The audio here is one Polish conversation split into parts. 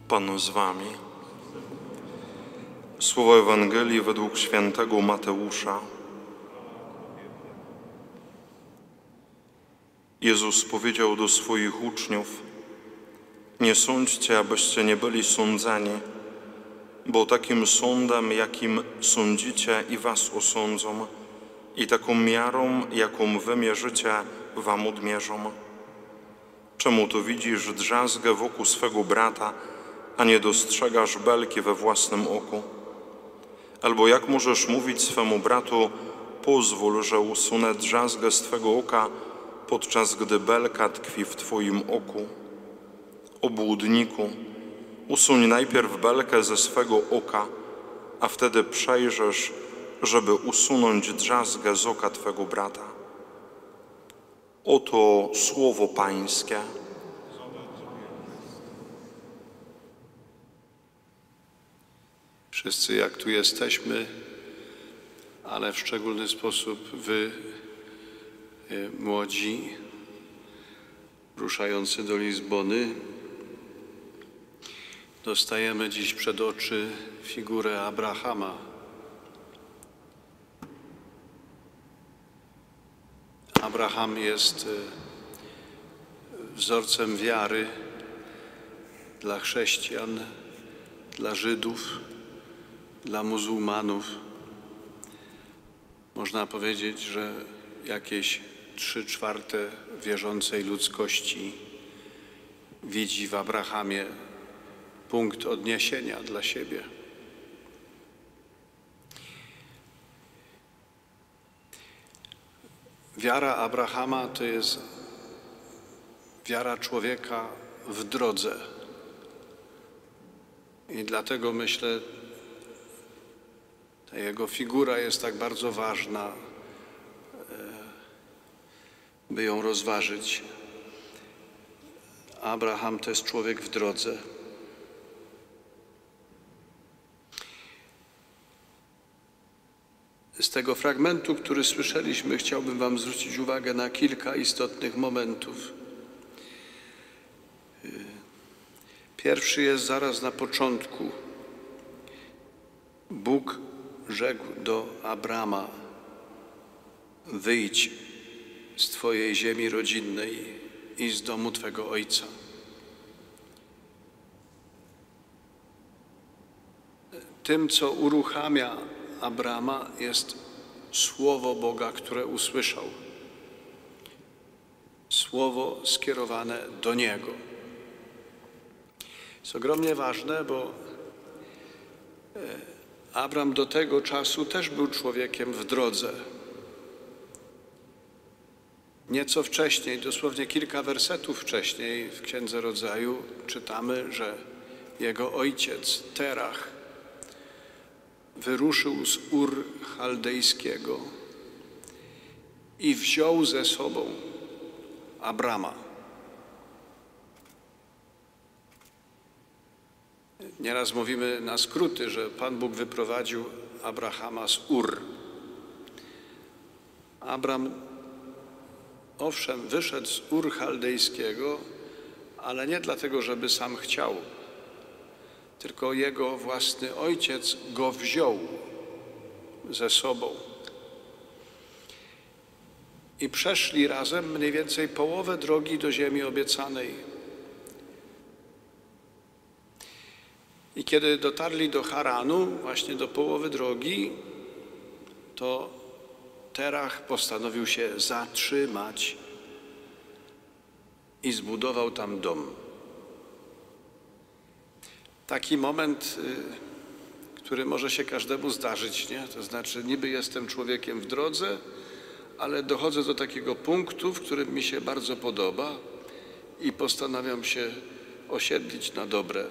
Pan z wami. Słowo Ewangelii według świętego Mateusza. Jezus powiedział do swoich uczniów: nie sądźcie, abyście nie byli sądzeni, bo takim sądem, jakim sądzicie, i was osądzą, i taką miarą, jaką wy mierzycie, wam odmierzą. Czemu to widzisz drzazgę wokół swego brata, a nie dostrzegasz belki we własnym oku? Albo jak możesz mówić swemu bratu: pozwól, że usunę drzazgę z twego oka, podczas gdy belka tkwi w twoim oku? Obłudniku, usuń najpierw belkę ze swego oka, a wtedy przejrzysz, żeby usunąć drzazgę z oka twego brata. Oto słowo Pańskie. Wszyscy, jak tu jesteśmy, ale w szczególny sposób wy, młodzi, ruszający do Lizbony, dostajemy dziś przed oczy figurę Abrahama. Abraham jest wzorcem wiary dla chrześcijan, dla Żydów, dla muzułmanów. Można powiedzieć, że jakieś 3/4 wierzącej ludzkości widzi w Abrahamie punkt odniesienia dla siebie. Wiara Abrahama to jest wiara człowieka w drodze. I dlatego myślę, ta jego figura jest tak bardzo ważna, by ją rozważyć. Abraham to jest człowiek w drodze. Z tego fragmentu, który słyszeliśmy, chciałbym wam zwrócić uwagę na kilka istotnych momentów. Pierwszy jest zaraz na początku. Bóg rzekł do Abrama: wyjdź z twojej ziemi rodzinnej i z domu twego ojca. Tym, co uruchamia Abrama, jest słowo Boga, które usłyszał. Słowo skierowane do niego. Jest ogromnie ważne, bo Abram do tego czasu też był człowiekiem w drodze. Nieco wcześniej, dosłownie kilka wersetów wcześniej w Księdze Rodzaju czytamy, że jego ojciec Terach wyruszył z Ur Chaldejskiego i wziął ze sobą Abrama. Nieraz mówimy na skróty, że Pan Bóg wyprowadził Abrahama z Ur. Abram, owszem, wyszedł z Ur Chaldejskiego, ale nie dlatego, żeby sam chciał, tylko jego własny ojciec go wziął ze sobą. I przeszli razem mniej więcej połowę drogi do ziemi obiecanej. I kiedy dotarli do Haranu, właśnie do połowy drogi, to Terach postanowił się zatrzymać i zbudował tam dom. Taki moment, który może się każdemu zdarzyć, nie? To znaczy, niby jestem człowiekiem w drodze, ale dochodzę do takiego punktu, w którym mi się bardzo podoba i postanawiam się osiedlić na dobre.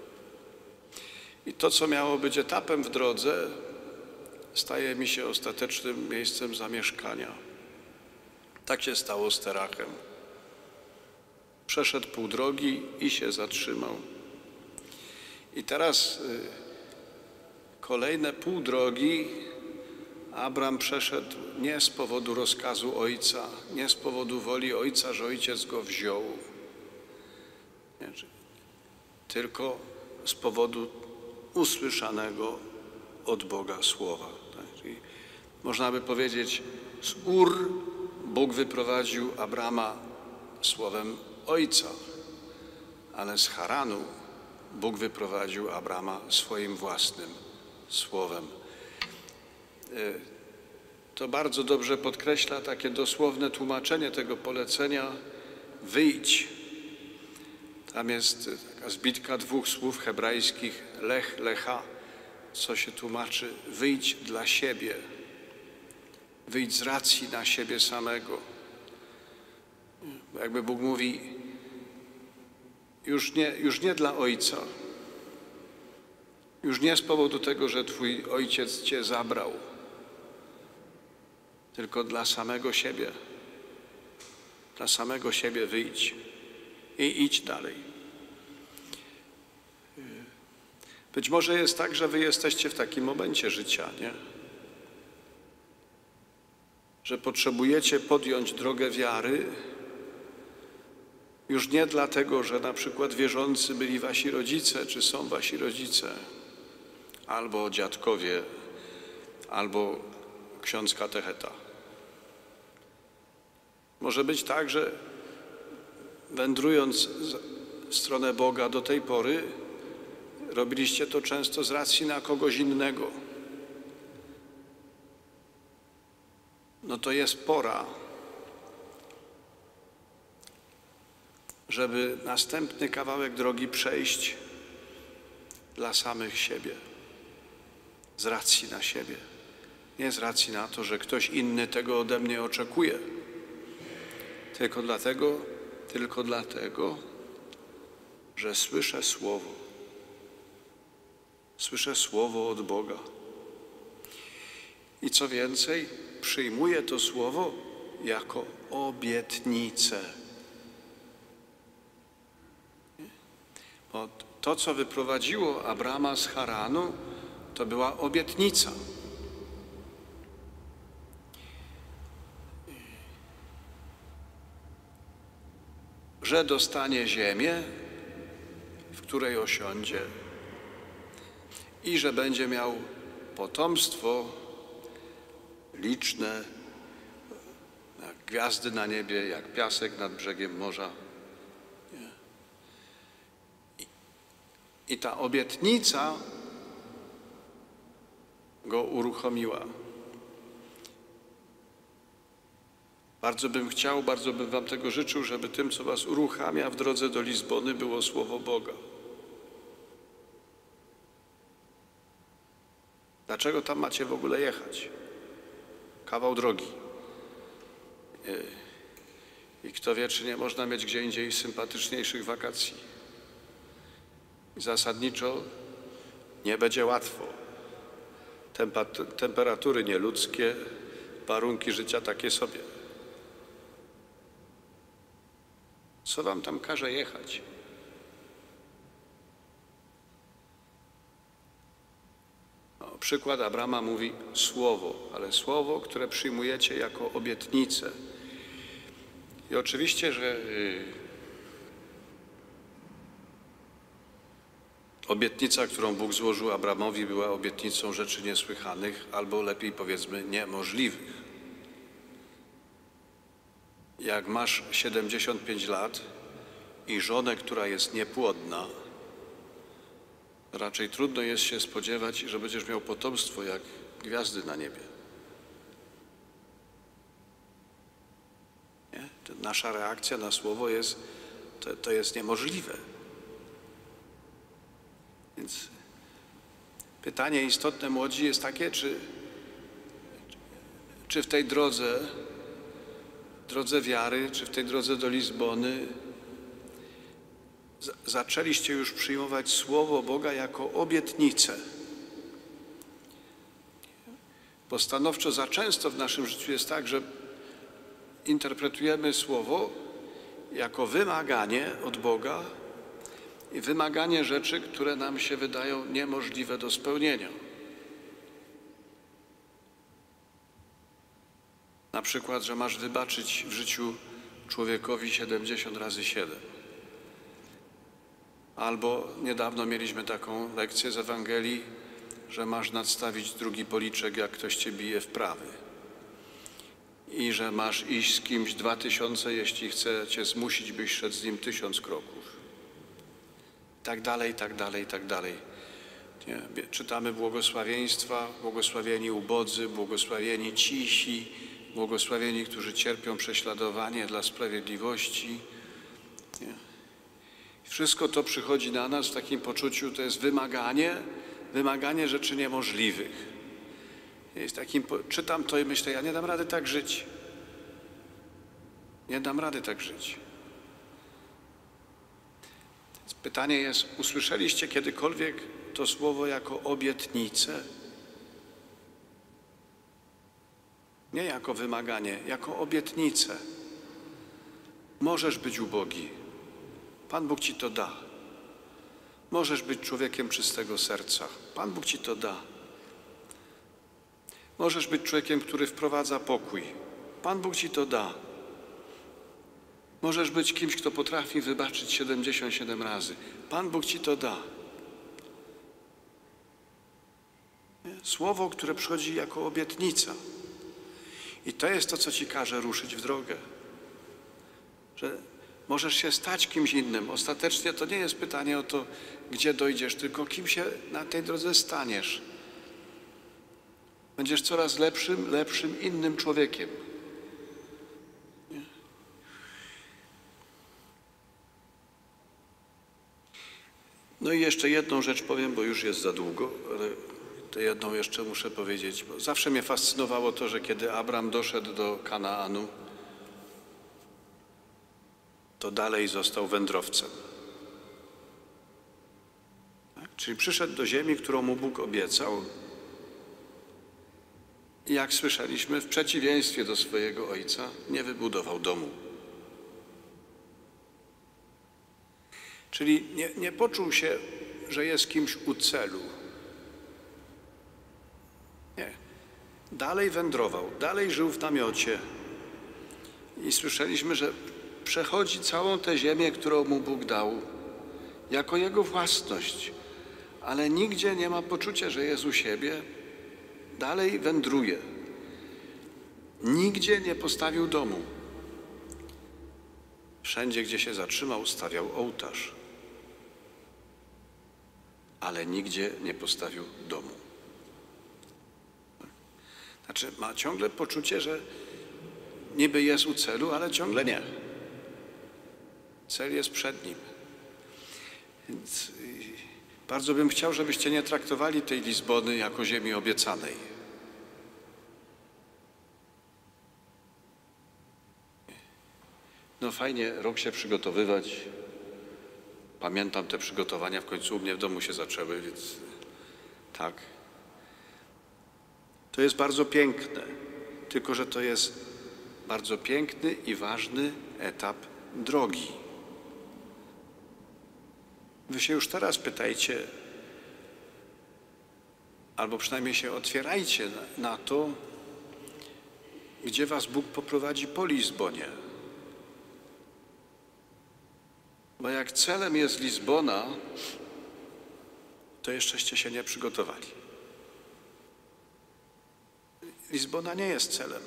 I to, co miało być etapem w drodze, staje mi się ostatecznym miejscem zamieszkania. Tak się stało z Terachem. Przeszedł pół drogi i się zatrzymał. I teraz kolejne pół drogi Abram przeszedł nie z powodu rozkazu ojca, nie z powodu woli ojca, że ojciec go wziął, tylko z powodu usłyszanego od Boga słowa. Tak? Czyli można by powiedzieć, z Ur Bóg wyprowadził Abrama słowem Ojca, ale z Haranu Bóg wyprowadził Abrama swoim własnym słowem. To bardzo dobrze podkreśla takie dosłowne tłumaczenie tego polecenia wyjdź. Tam jest taka zbitka dwóch słów hebrajskich lech, lecha, co się tłumaczy wyjdź dla siebie, wyjdź z racji na siebie samego. Jakby Bóg mówi już nie dla Ojca, już nie z powodu tego, że Twój Ojciec Cię zabrał, tylko dla samego siebie. Dla samego siebie wyjdź i idź dalej. Być może jest tak, że wy jesteście w takim momencie życia, nie? Że potrzebujecie podjąć drogę wiary już nie dlatego, że na przykład wierzący byli wasi rodzice, czy są wasi rodzice, albo dziadkowie, albo ksiądz katecheta. Może być tak, że wędrując w stronę Boga do tej pory, robiliście to często z racji na kogoś innego. No to jest pora, żeby następny kawałek drogi przejść dla samych siebie, z racji na siebie. Nie z racji na to, że ktoś inny tego ode mnie oczekuje, tylko dlatego, że słyszę Słowo. Słyszę Słowo od Boga. I co więcej, przyjmuję to Słowo jako obietnicę. Bo to, co wyprowadziło Abrama z Haranu, to była obietnica. Że dostanie ziemię, w której osiądzie, i że będzie miał potomstwo liczne, jak gwiazdy na niebie, jak piasek nad brzegiem morza. I ta obietnica go uruchomiła. Bardzo bym wam tego życzył, żeby tym, co was uruchamia w drodze do Lizbony, było Słowo Boga. Dlaczego tam macie w ogóle jechać? Kawał drogi. I kto wie, czy nie można mieć gdzie indziej sympatyczniejszych wakacji. I zasadniczo nie będzie łatwo. Temperatury nieludzkie, warunki życia takie sobie. Co wam tam każe jechać? No, przykład Abrama mówi słowo, ale słowo, które przyjmujecie jako obietnicę. I oczywiście, że obietnica, którą Bóg złożył Abramowi, była obietnicą rzeczy niesłychanych, albo lepiej powiedzmy niemożliwych. Jak masz 75 lat i żonę, która jest niepłodna, raczej trudno jest się spodziewać, że będziesz miał potomstwo jak gwiazdy na niebie. Nie? Nasza reakcja na słowo to jest niemożliwe. Więc pytanie istotne, młodzi, jest takie, czy w tej drodze wiary, czy w tej drodze do Lizbony zaczęliście już przyjmować Słowo Boga jako obietnicę. Bo stanowczo za często w naszym życiu jest tak, że interpretujemy Słowo jako wymaganie od Boga i wymaganie rzeczy, które nam się wydają niemożliwe do spełnienia. Na przykład, że masz wybaczyć w życiu człowiekowi 70 razy 7. Albo niedawno mieliśmy taką lekcję z Ewangelii, że masz nadstawić drugi policzek, jak ktoś cię bije w prawy. I że masz iść z kimś 2000, jeśli chce cię zmusić, byś szedł z nim 1000 kroków. I tak dalej, i tak dalej, i tak dalej. Nie? Czytamy błogosławieństwa, błogosławieni ubodzy, błogosławieni cisi, błogosławieni, którzy cierpią prześladowanie dla sprawiedliwości. Nie? Wszystko to przychodzi na nas w takim poczuciu, to jest wymaganie rzeczy niemożliwych. Jest takim, czytam to i myślę, ja nie dam rady tak żyć. Nie dam rady tak żyć. Więc pytanie jest, usłyszeliście kiedykolwiek to słowo jako obietnicę? Nie jako wymaganie, jako obietnicę. Możesz być ubogi. Pan Bóg ci to da. Możesz być człowiekiem czystego serca. Pan Bóg ci to da. Możesz być człowiekiem, który wprowadza pokój. Pan Bóg ci to da. Możesz być kimś, kto potrafi wybaczyć 77 razy. Pan Bóg ci to da. Słowo, które przychodzi jako obietnica. I to jest to, co ci każe ruszyć w drogę. Że możesz się stać kimś innym. Ostatecznie to nie jest pytanie o to, gdzie dojdziesz, tylko kim się na tej drodze staniesz. Będziesz coraz lepszym, innym człowiekiem. Nie? No i jeszcze jedną rzecz powiem, bo już jest za długo, ale to jedną jeszcze muszę powiedzieć. Bo zawsze mnie fascynowało to, że kiedy Abram doszedł do Kanaanu, to dalej został wędrowcem. Tak? Czyli przyszedł do ziemi, którą mu Bóg obiecał. I jak słyszeliśmy, w przeciwieństwie do swojego ojca nie wybudował domu. Czyli nie poczuł się, że jest kimś u celu. Nie. Dalej wędrował, dalej żył w namiocie. I słyszeliśmy, że przechodzi całą tę ziemię, którą mu Bóg dał, jako jego własność. Ale nigdzie nie ma poczucia, że jest u siebie. Dalej wędruje. Nigdzie nie postawił domu. Wszędzie, gdzie się zatrzymał, stawiał ołtarz. Ale nigdzie nie postawił domu. Znaczy, ma ciągle poczucie, że niby jest u celu, ale ciągle nie. Cel jest przed nim. Więc bardzo bym chciał, żebyście nie traktowali tej Lizbony jako ziemi obiecanej. No fajnie rok się przygotowywać. Pamiętam te przygotowania, w końcu u mnie w domu się zaczęły, więc tak. To jest bardzo piękne, tylko że to jest bardzo piękny i ważny etap drogi. Wy się już teraz pytajcie, albo przynajmniej się otwierajcie na to, gdzie was Bóg poprowadzi po Lizbonie. Bo jak celem jest Lizbona, to jeszczeście się nie przygotowali. Lizbona nie jest celem.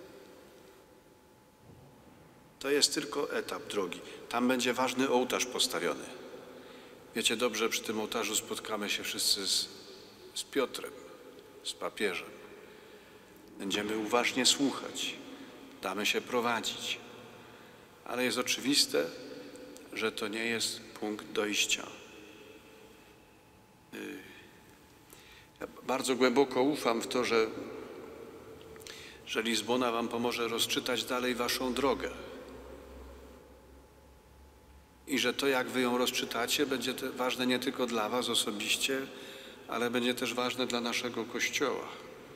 To jest tylko etap drogi. Tam będzie ważny ołtarz postawiony. Wiecie dobrze, przy tym ołtarzu spotkamy się wszyscy z Piotrem, z papieżem. Będziemy uważnie słuchać, damy się prowadzić. Ale jest oczywiste, że to nie jest punkt dojścia. Ja bardzo głęboko ufam w to, że Lizbona wam pomoże rozczytać dalej waszą drogę. I że to, jak wy ją rozczytacie, będzie ważne nie tylko dla was osobiście, ale będzie też ważne dla naszego Kościoła.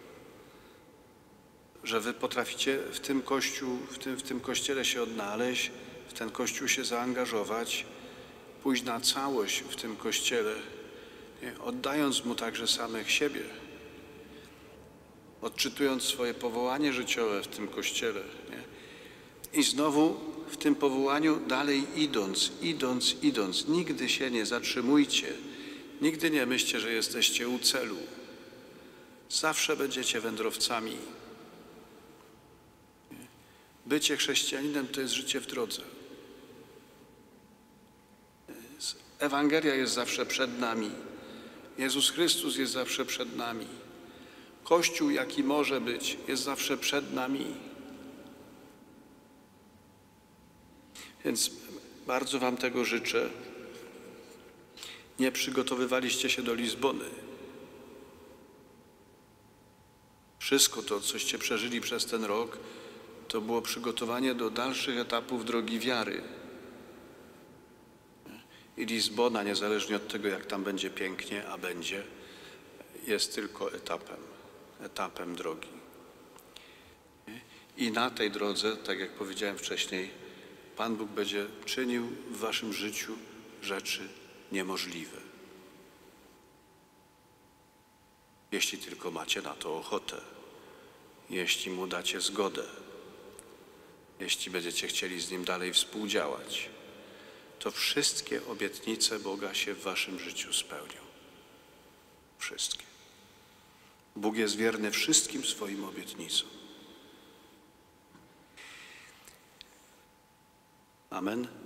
Że wy potraficie w tym Kościele się odnaleźć, w ten Kościół się zaangażować, pójść na całość w tym Kościele, nie? Oddając Mu także samych siebie, odczytując swoje powołanie życiowe w tym Kościele. Nie? I znowu w tym powołaniu dalej idąc. Nigdy się nie zatrzymujcie. Nigdy nie myślcie, że jesteście u celu. Zawsze będziecie wędrowcami. Bycie chrześcijaninem to jest życie w drodze. Ewangelia jest zawsze przed nami. Jezus Chrystus jest zawsze przed nami. Kościół, jaki może być, jest zawsze przed nami. Więc bardzo wam tego życzę. Nie przygotowywaliście się do Lizbony. Wszystko to, coście przeżyli przez ten rok, to było przygotowanie do dalszych etapów drogi wiary. I Lizbona, niezależnie od tego, jak tam będzie pięknie, a będzie, jest tylko etapem drogi. I na tej drodze, tak jak powiedziałem wcześniej, Pan Bóg będzie czynił w waszym życiu rzeczy niemożliwe. Jeśli tylko macie na to ochotę, jeśli Mu dacie zgodę, jeśli będziecie chcieli z Nim dalej współdziałać, to wszystkie obietnice Boga się w waszym życiu spełnią. Wszystkie. Bóg jest wierny wszystkim swoim obietnicom. Amen.